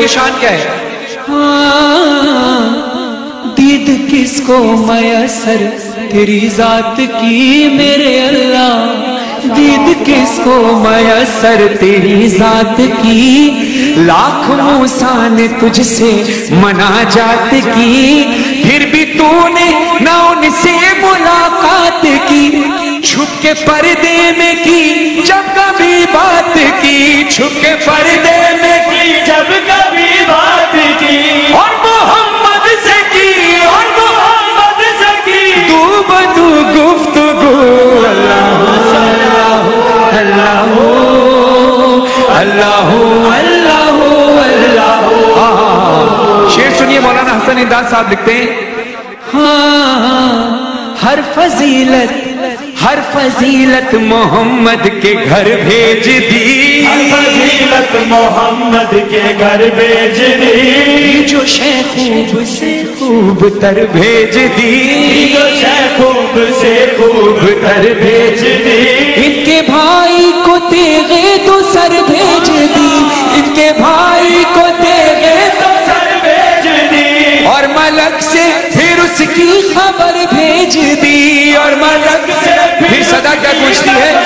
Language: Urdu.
کی شان کیا ہے؟ دید کس کو میسر تیری ذات کی میرے اللہ، دید کس کو میسر تیری ذات کی، لاکھ موسیٰ نے تجھ سے مناجات کی، پھر بھی تو نے نہ ان سے ملاقات کی، چھپ کے پردے میں کی جب کبھی بات کی، چھپ کے پردے میں کی جب کبھی بات کی، اور محمد سے کی، اور محمد سے کی تو بدو گفتگو، اللہ اللہ اللہ اللہ اللہ۔ شعر سنیے، مولانا حسن انداز صاحب لکھتے ہیں، ہر فضیلت محمد کے گھر بھیج دی، ہر فضیلت محمد کے گھر بھیج دی، جو شے خوب سے خوب تر بھیج دی، جو شے خوب سے خوب تر بھیج دی، ان کے بھائی کو تیغے تو سر بھیج دی، ان کے بھائی کو تیغے تو سر بھیج دی، اور ملک سے پھر اس کی خبر بھیج دی، اور ملک سے پھر صدا کیا پوچھتی ہے؟